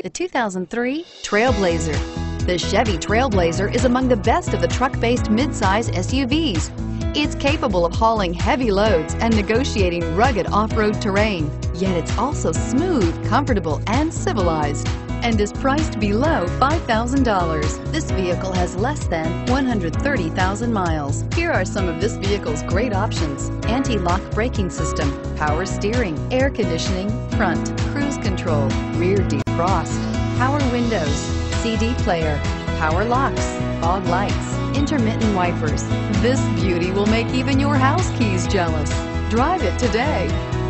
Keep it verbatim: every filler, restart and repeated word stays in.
The two thousand three Trailblazer. The Chevy Trailblazer is among the best of the truck-based midsize S U Vs. It's capable of hauling heavy loads and negotiating rugged off-road terrain, yet it's also smooth, comfortable, and civilized, and is priced below five thousand dollars. This vehicle has less than one hundred thirty thousand miles. Here are some of this vehicle's great options: anti-lock braking system, power steering, air conditioning, front, cruise control, rear defrost, power windows, C D player, power locks, fog lights, intermittent wipers. This beauty will make even your house keys jealous. Drive it today.